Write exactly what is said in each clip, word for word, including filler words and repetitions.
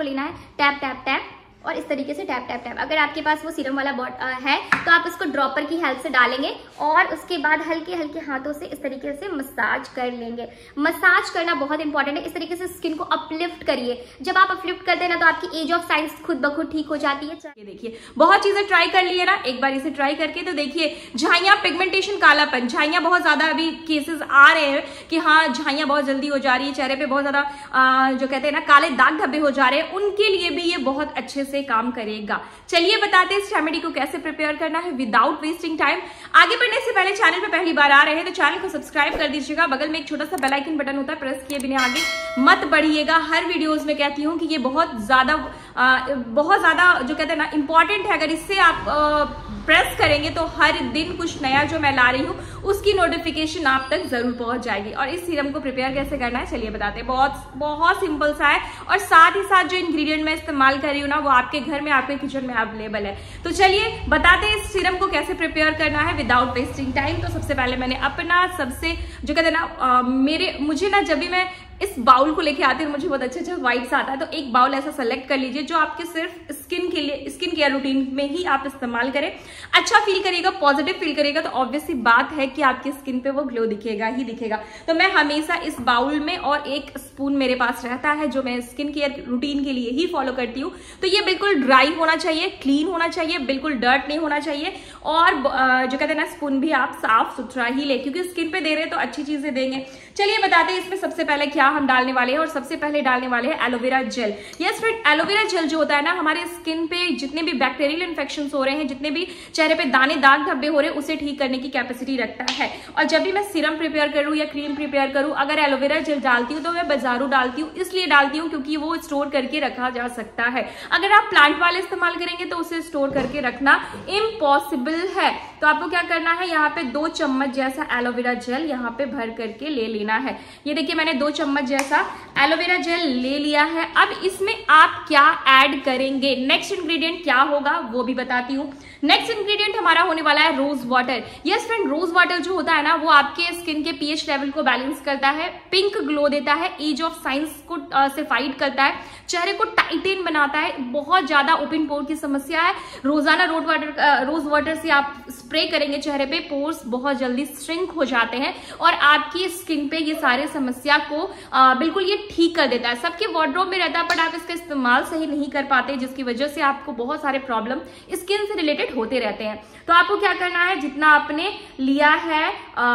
लेना है tap tap tap और इस तरीके से टैप टैप टैप। अगर आपके पास वो सीरम वाला बॉट है तो आप इसको ड्रॉपर की हेल्प से डालेंगे और उसके बाद हल्के हल्के हाथों से इस तरीके से मसाज कर लेंगे। मसाज करना बहुत इंपॉर्टेंट है। इस तरीके से स्किन को अपलिफ्ट करिए। जब आप अपलिफ्ट करते हैं ना तो आपकी एज ऑफ साइंस खुद ब खुद ठीक हो जाती है। ये देखिए बहुत चीजें ट्राई कर ली है ना, एक बार इसे ट्राई करके तो देखिए झाइयां, पिगमेंटेशन, कालापन, झाइयां बहुत ज्यादा अभी केसेस आ रहे हैं कि हाँ झाइयां बहुत जल्दी हो जा रही है, चेहरे पे बहुत ज्यादा जो कहते हैं ना काले दाग धब्बे हो जा रहे हैं, उनके लिए भी ये बहुत अच्छे से काम करेगा। चलिए बताते हैं इस रेमेडी को कैसे प्रिपेयर करना है विदाउट वेस्टिंग टाइम। आगे बढ़ने से पहले चैनल पे पहली बार आ रहे हैं तो चैनल को सब्सक्राइब कर दीजिएगा। बगल में एक छोटा सा बेल आइकन बटन होता है, प्रेस किए बिना आगे मत बढ़िएगा। हर वीडियोस में कहती हूँ कि ये बहुत ज्यादा बहुत ज्यादा जो कहते हैं ना इंपॉर्टेंट है। अगर इससे आप आ, प्रेस करेंगे तो हर दिन कुछ नया जो मैं ला रही हूँ उसकी नोटिफिकेशन आप तक जरूर पहुंच जाएगी। और इस सीरम को प्रिपेयर कैसे करना है चलिए बताते हैं। बहुत बहुत सिंपल सा है और साथ ही साथ जो इंग्रेडिएंट मैं इस्तेमाल कर रही हूँ ना वो आपके घर में, आपके किचन में अवेलेबल है। तो चलिए बताते हैं इस सीरम को कैसे प्रिपेयर करना है विदाउट वेस्टिंग टाइम। तो सबसे पहले मैंने अपना सबसे जो कहते हैं ना मेरे मुझे ना जब भी मैं इस बाउल को लेके आते हैं मुझे बहुत अच्छा अच्छा वाइट्स आता है, तो एक बाउल ऐसा सेलेक्ट कर लीजिए जो आपके सिर्फ स्किन के लिए, स्किन केयर रूटीन में ही आप इस्तेमाल करें। अच्छा फील करिएगा, पॉजिटिव फील करिएगा तो ऑब्वियस सी बात है कि आपकी स्किन पे वो ग्लो दिखेगा ही दिखेगा। तो मैं हमेशा इस बाउल में और एक स्पून मेरे पास रहता है जो मैं स्किन केयर रूटीन के लिए ही फॉलो करती हूँ। तो ये बिल्कुल ड्राई होना चाहिए, क्लीन होना चाहिए, बिल्कुल डर्ट नहीं होना चाहिए और जो कहते हैं ना स्पून भी आप साफ सुथरा ही ले, क्योंकि स्किन पे दे रहे हैं तो अच्छी चीजें देंगे। चलिए बताते हैं इसमें सबसे पहले क्या हम डालने वाले हैं। और सबसे पहले डालने वाले हैं aloe vera gel. Yes friend, aloe vera gel जो होता है ना हमारे स्किन पे जितने भी बैक्टीरियल इन्फेक्शन हो रहे हैं, जितने भी चेहरे पे दाने दाग धब्बे हो रहे हैं, उसे ठीक करने की कैपेसिटी रखता है। और जब भी मैं सीरम प्रिपेयर करूं या क्रीम प्रिपेयर करूं अगर एलोवेरा जेल डालती हूँ तो मैं बाजारू डालती हूँ, इसलिए डालती हूँ क्योंकि वो स्टोर करके रखा जा सकता है। अगर आप प्लांट वाले इस्तेमाल करेंगे तो उसे स्टोर करके रखना इम्पॉसिबल है। तो आपको क्या करना है, यहाँ पे दो चम्मच जैसा एलोवेरा जेल यहाँ पे भर करके ले लेना है। ये देखिए मैंने दो चम्मच जैसा एलोवेरा जेल ले लिया है। अब इसमें आप क्या ऐड करेंगे, नेक्स्ट इंग्रेडिएंट क्या होगा वो भी बताती हूँ। नेक्स्ट इंग्रेडिएंट हमारा होने वाला है rose water. Yes friend, rose water जो होता है ना वो आपके स्किन के पीएच लेवल को बैलेंस करता है, पिंक ग्लो देता है, एज ऑफ साइंस को आ, से फाइट करता है, चेहरे को टाइटेन बनाता है। बहुत ज्यादा ओपन पोर की समस्या है, रोजाना रोज वाटर रोज वाटर से आप स्प्रे करेंगे चेहरे पे, पोर्स बहुत जल्दी श्रिंक हो जाते हैं और आपकी स्किन पे ये सारे समस्या को आ, बिल्कुल ये ठीक कर देता है। सबके वार्डरोब में रहता है बट आप इसका इस्तेमाल सही नहीं कर पाते, जिसकी वजह से आपको बहुत सारे प्रॉब्लम स्किन से रिलेटेड होते रहते हैं। तो आपको क्या करना है, जितना आपने लिया है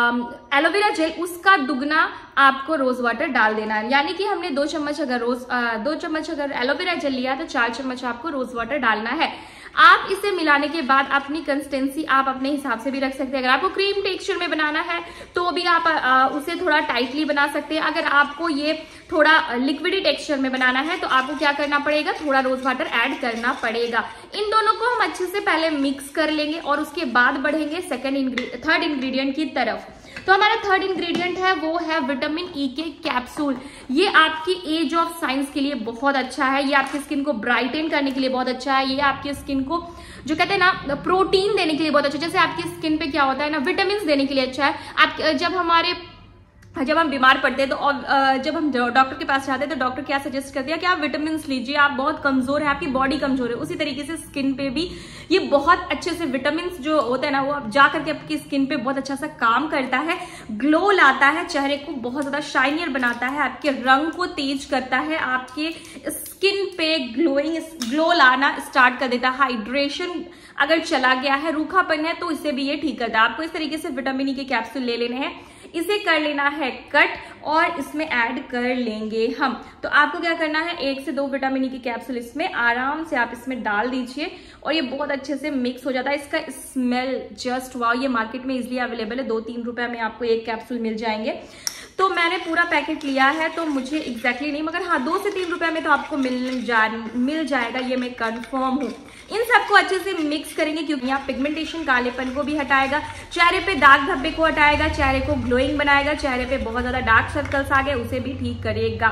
एलोवेरा जेल उसका दुगना आपको रोज वाटर डाल देना है। यानी कि हमने दो चम्मच अगर रोज आ, दो चम्मच अगर एलोवेरा जेल लिया तो चार चम्मच आपको रोज वाटर डालना है। आप इसे मिलाने के बाद अपनी कंसिस्टेंसी आप अपने हिसाब से भी रख सकते हैं। अगर आपको क्रीम टेक्सचर में बनाना है तो भी आप आ, उसे थोड़ा टाइटली बना सकते हैं। अगर आपको ये थोड़ा लिक्विडी टेक्सचर में बनाना है तो आपको क्या करना पड़ेगा, थोड़ा रोज वाटर ऐड करना पड़ेगा। इन दोनों को हम अच्छे से पहले मिक्स कर लेंगे और उसके बाद बढ़ेंगे सेकंड थर्ड इंग्रेडिएंट की तरफ। तो हमारा थर्ड इंग्रेडिएंट है वो है विटामिन ई के कैप्सूल। ये आपकी एज ऑफ साइंस के लिए बहुत अच्छा है, ये आपकी स्किन को ब्राइटन करने के लिए बहुत अच्छा है, ये आपकी स्किन को जो कहते हैं ना प्रोटीन देने के लिए बहुत अच्छा है। जैसे आपकी स्किन पे क्या होता है ना विटामिन देने के लिए अच्छा है। आप जब हमारे जब हम बीमार पड़ते हैं तो जब हम डॉक्टर के पास जाते हैं तो डॉक्टर क्या सजेस्ट करते हैं कि आप विटामिन लीजिए, आप बहुत कमजोर है, आपकी बॉडी कमजोर है। उसी तरीके से स्किन पे भी ये बहुत अच्छे से विटामिन जो होता है ना वो जा करके आपकी स्किन पे बहुत अच्छा सा काम करता है, ग्लो लाता है, चेहरे को बहुत ज्यादा शाइनियर बनाता है, आपके रंग को तेज करता है, आपके स्किन पे ग्लोइंग ग्लो लाना स्टार्ट कर देता है। हाइड्रेशन अगर चला गया है, रूखापन है तो इसे भी ये ठीक करता है। आपको इस तरीके से विटामिन ई के कैप्सूल ले लेने हैं, इसे कर लेना है कट और इसमें ऐड कर लेंगे हम। तो आपको क्या करना है, एक से दो विटामिन ई की कैप्सूल इसमें आराम से आप इसमें डाल दीजिए और ये बहुत अच्छे से मिक्स हो जाता है। इसका स्मेल जस्ट वाओ, ये मार्केट में इजीली अवेलेबल है, दो तीन रुपए में आपको एक कैप्सूल मिल जाएंगे। तो मैंने पूरा पैकेट लिया है तो मुझे एग्जैक्टली नहीं मगर हाँ दो से तीन रुपए में तो आपको मिल जा मिल जाएगा, ये मैं कंफर्म हूँ। इन सबको अच्छे से मिक्स करेंगे क्योंकि यहाँ पिगमेंटेशन कालेपन को भी हटाएगा, चेहरे पे दाग धब्बे को हटाएगा, चेहरे को ग्लोइंग बनाएगा, चेहरे पे बहुत ज्यादा डार्क सर्कल्स आ गए उसे भी ठीक करेगा।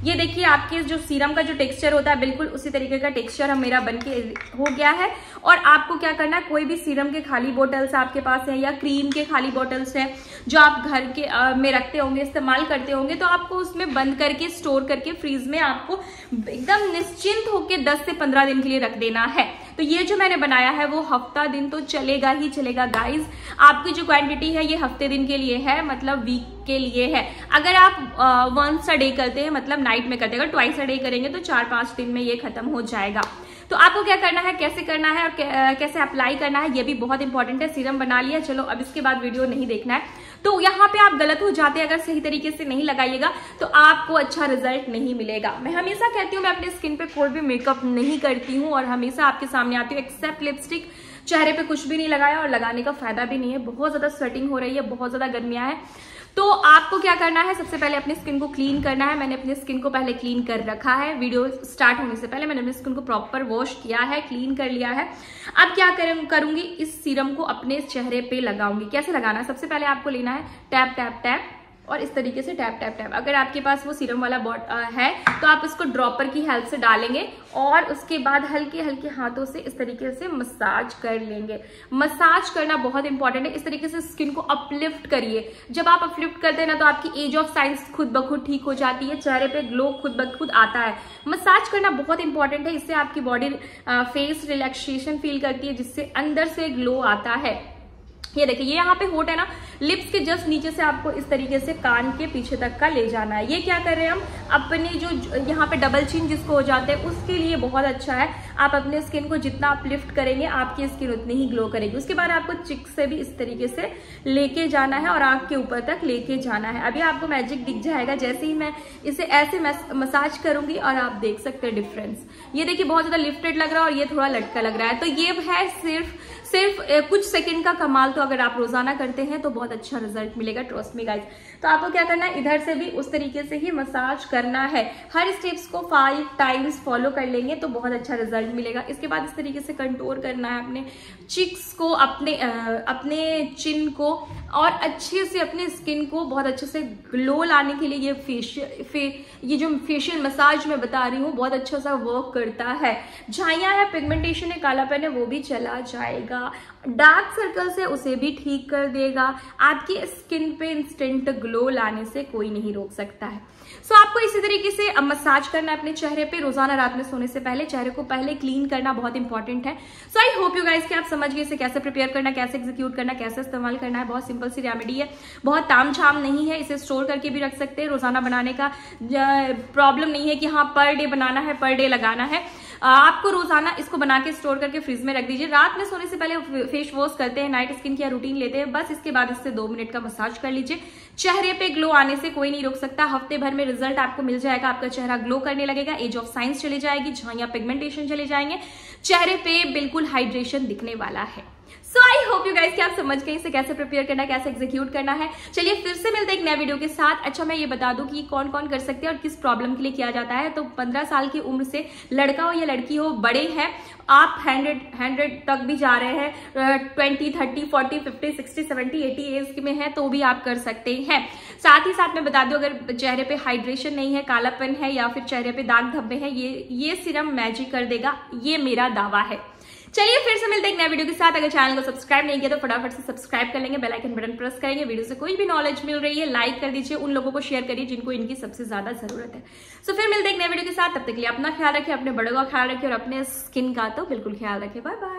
ये देखिए आपके जो सीरम का जो टेक्सचर होता है बिल्कुल उसी तरीके का टेक्सचर हम मेरा बन के हो गया है। और आपको क्या करना है, कोई भी सीरम के खाली बोटल्स आपके पास है या क्रीम के खाली बोटल्स है जो आप घर के आ, में रखते होंगे, इस्तेमाल करते होंगे, तो आपको उसमें बंद करके स्टोर करके फ्रीज में आपको एकदम निश्चिंत होकर दस से पंद्रह दिन के लिए रख देना है। तो ये जो मैंने बनाया है वो हफ्ता दिन तो चलेगा ही चलेगा गाइज। आपकी जो क्वांटिटी है ये हफ्ते दिन के लिए है, मतलब वीक के लिए है। अगर आप वंस अ डे करते हैं, मतलब नाइट में करते हैं, अगर ट्वाइस अ डे करेंगे तो चार पांच दिन में ये खत्म हो जाएगा। तो आपको क्या करना है, कैसे करना है और कैसे अप्लाई करना है ये भी बहुत इंपॉर्टेंट है। सीरम बना लिया, चलो अब इसके बाद वीडियो नहीं देखना है। तो यहाँ पे आप गलत हो जाते हैं, अगर सही तरीके से नहीं लगाइएगा तो आपको अच्छा रिजल्ट नहीं मिलेगा। मैं हमेशा कहती हूँ मैं अपने स्किन पे कोई भी मेकअप नहीं करती हूँ और हमेशा आपके सामने आती हूँ एक्सेप्ट लिपस्टिक। चेहरे पे कुछ भी नहीं लगाया और लगाने का फायदा भी नहीं है। बहुत ज्यादा स्वेटिंग हो रही है, बहुत ज्यादा गर्मियां है। तो आपको क्या करना है, सबसे पहले अपनी स्किन को क्लीन करना है। मैंने अपनी स्किन को पहले क्लीन कर रखा है। वीडियो स्टार्ट होने से पहले मैंने अपनी स्किन को प्रॉपर वॉश किया है, क्लीन कर लिया है। अब क्या करूंगी, इस सीरम को अपने चेहरे पे लगाऊंगी। कैसे लगाना है, सबसे पहले आपको लेना है टैप टैप टैप और इस तरीके से टैप टैप टैप। अगर आपके पास वो सीरम वाला बॉट है तो आप उसको ड्रॉपर की हेल्प से डालेंगे और उसके बाद हल्के हल्के हाथों से इस तरीके से मसाज कर लेंगे। मसाज करना बहुत इंपॉर्टेंट है। इस तरीके से स्किन को अपलिफ्ट करिए। जब आप अपलिफ्ट करते हैं ना तो आपकी एज ऑफ साइंस खुद ब खुद ठीक हो जाती है, चेहरे पे ग्लो खुद ब खुद आता है। मसाज करना बहुत इंपॉर्टेंट है। इससे आपकी बॉडी फेस रिलैक्सेशन फील करती है, जिससे अंदर से ग्लो आता है। ये देखिए, ये यहाँ पे होट है ना, लिप्स के जस्ट नीचे से आपको इस तरीके से कान के पीछे तक का ले जाना है। ये क्या कर रहे हैं हम, अपने जो यहाँ पे डबल चिन जिसको हो जाते हैं उसके लिए बहुत अच्छा है। आप अपने स्किन को जितना आप लिफ्ट करेंगे आपकी स्किन उतनी ही ग्लो करेगी। उसके बाद आपको चिक से भी इस तरीके से लेके जाना है और आंख के ऊपर तक लेके जाना है। अभी आपको मैजिक दिख जाएगा जैसे ही मैं इसे ऐसे मसाज करूंगी और आप देख सकते हैं डिफरेंस। ये देखिए बहुत ज्यादा लिफ्टेड लग रहा है और ये थोड़ा लटका लग रहा है। तो ये है सिर्फ सिर्फ कुछ सेकंड का कमाल। तो अगर आप रोजाना करते हैं तो बहुत अच्छा रिजल्ट मिलेगा, ट्रस्ट मी गाइस। तो आपको क्या करना है, इधर से भी उस तरीके से ही मसाज करना है। हर स्टेप्स को फाइव टाइम्स फॉलो कर लेंगे तो बहुत अच्छा रिजल्ट मिलेगा। इसके बाद इस तरीके से कंटूर करना है अपने चिक्स को, अपने आ, अपने चिन को, और अच्छे से अपने स्किन को बहुत अच्छे से ग्लो लाने के लिए ये फेशियल फे, ये जो फेशियल मसाज मैं बता रही हूँ बहुत अच्छा सा वर्क करता है। झाइयाँ है, पिगमेंटेशन है, कालापन है, वो भी चला जाएगा। डार्क सर्कल्स है उसे भी ठीक कर देगा। आपकी स्किन पे इंस्टेंट ग्लो लाने से कोई नहीं रोक सकता है। सो so, आपको इसी तरीके से मसाज करना है अपने चेहरे पे रोजाना रात में सोने से पहले। चेहरे को पहले क्लीन करना बहुत इंपॉर्टेंट है। So I hope you guys कि आप समझ गए इसे कैसे प्रिपेयर करना, कैसे एग्जीक्यूट करना, कैसे इस्तेमाल करना है। बहुत सिंपल सी रेमेडी है, बहुत ताम झाम नहीं है। इसे स्टोर करके भी रख सकते हैं। रोजाना बनाने का प्रॉब्लम नहीं है कि हाँ पर डे बनाना है, पर डे लगाना है। आपको रोजाना इसको बना के स्टोर करके फ्रिज में रख दीजिए। रात में सोने से पहले फेस वॉश करते हैं, नाइट स्किन केयर रूटीन लेते हैं, बस इसके बाद इससे दो मिनट का मसाज कर लीजिए। चेहरे पे ग्लो आने से कोई नहीं रोक सकता। हफ्ते भर में रिजल्ट आपको मिल जाएगा। आपका चेहरा ग्लो करने लगेगा, एज ऑफ साइंस चली जाएगी, झाइयां पिगमेंटेशन चले जाएंगे, चेहरे पे बिल्कुल हाइड्रेशन दिखने वाला है। So I hope you guys कि आप समझ गए इसे कैसे प्रिपेयर करना है, कैसे एग्जीक्यूट करना है। चलिए फिर से मिलते हैं एक नए वीडियो के साथ। अच्छा मैं ये बता दूं कि कौन कौन कर सकते हैं और किस प्रॉब्लम के लिए किया जाता है। तो पंद्रह साल की उम्र से लड़का हो या लड़की हो, बड़े हैं आप, हंड्रेड हंड्रेड तक भी जा रहे हैं, twenty thirty forty fifty sixty seventy eighty age में है तो भी आप कर सकते हैं। साथ ही साथ मैं बता दूं अगर चेहरे पे हाइड्रेशन नहीं है, कालापन है या फिर चेहरे पे दाग धब्बे हैं, ये ये सीरम मैजिक कर देगा, ये मेरा दावा है। चलिए फिर से मिलते हैं एक नए वीडियो के साथ। अगर चैनल को सब्सक्राइब नहीं किया तो फटाफट से सब्सक्राइब कर लेंगे, बेल आइकन बटन प्रेस करेंगे। वीडियो से कोई भी नॉलेज मिल रही है लाइक कर दीजिए, उन लोगों को शेयर करिए जिनको इनकी सबसे ज्यादा जरूरत है। सो फिर मिलते हैं एक नए वीडियो के साथ, तब तक के लिए अपना ख्याल रखिए, अपने बड़ों का ख्याल रखिए और अपने स्किन का तो बिल्कुल ख्याल रखिए। Bye bye.